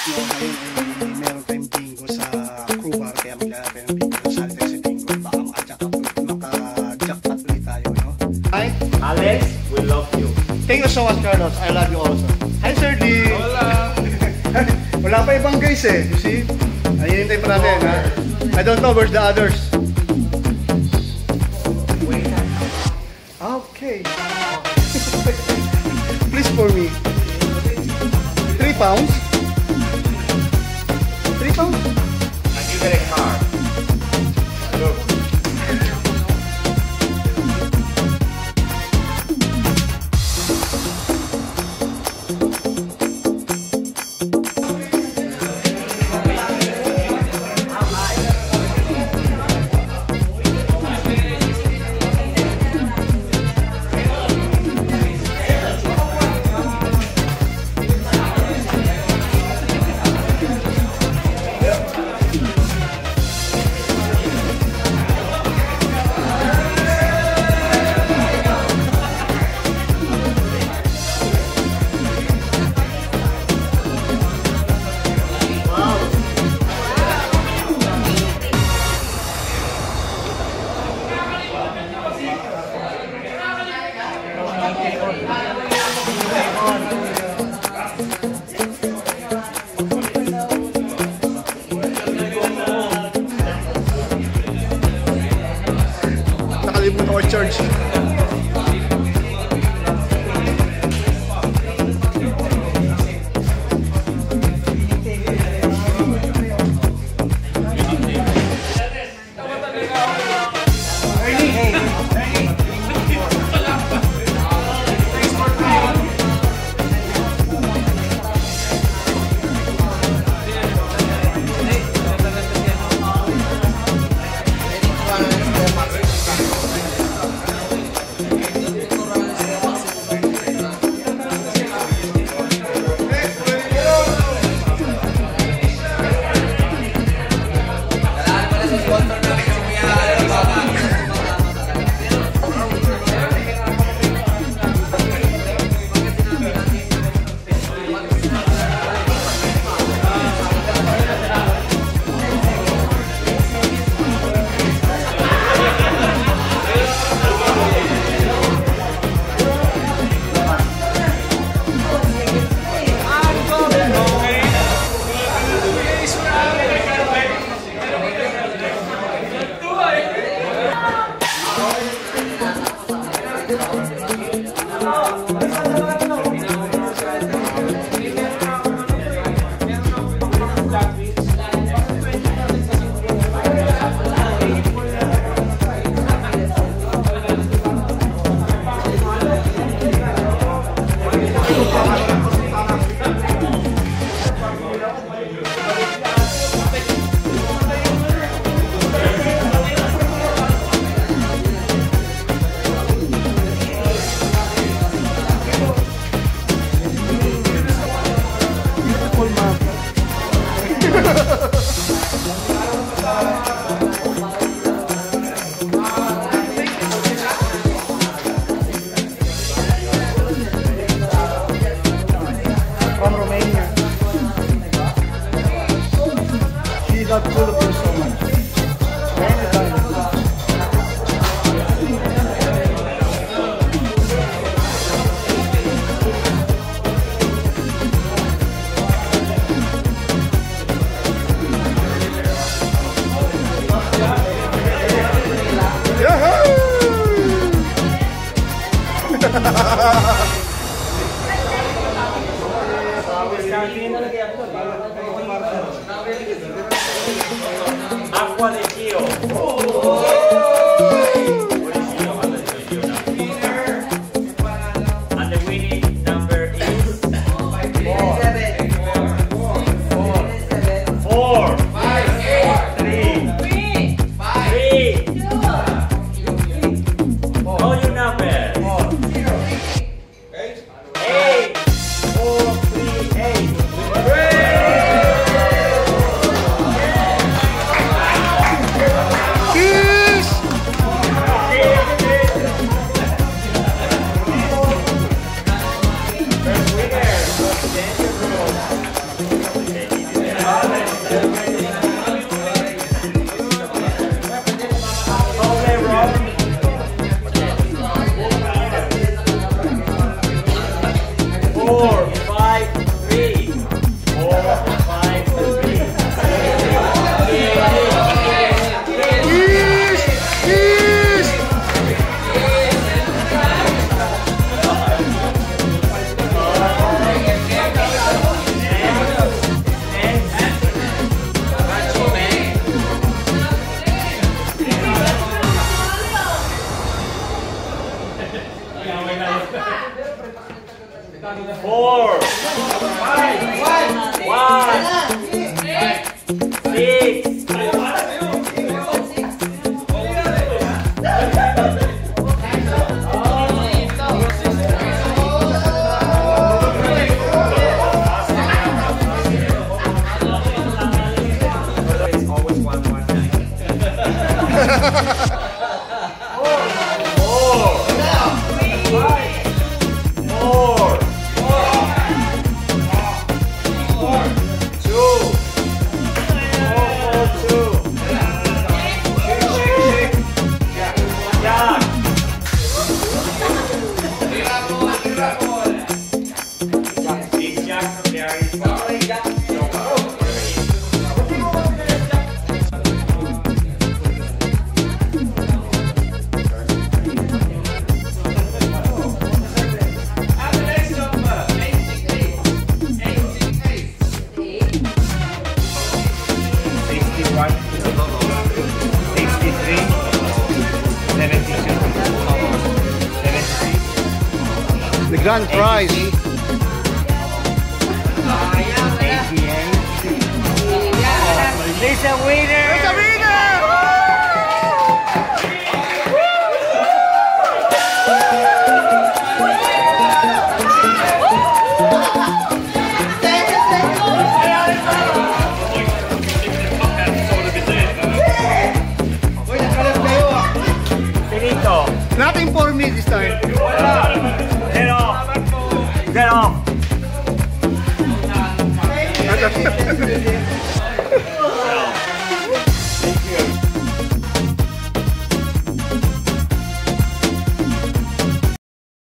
No, ngayon ay meron tayong bingo sa crew bar, kaya maglalagay ng bingo sa atin sa bingo. Baka maka-jackpot ulit tayo, no? Hi, Alex, we love you. thank you so much, Carlos. I love you also. Hi, Sir D. Hola. Wala pa ibang guys eh. You see? Ayun, pa natin, ha? I don't know, where's the others? Okay. Please for me. 3 pounds? 3 pounds? I give it a card. Look. Nakalimutan ko church. From Romania. She got full of you so much. Acqua del Dio. And the winning number is 4. 3. All your numbers. 8. 4, 3, 8. prize. There's a winner! There's a winner! Finito! Nothing for me this time. Get off! Get off!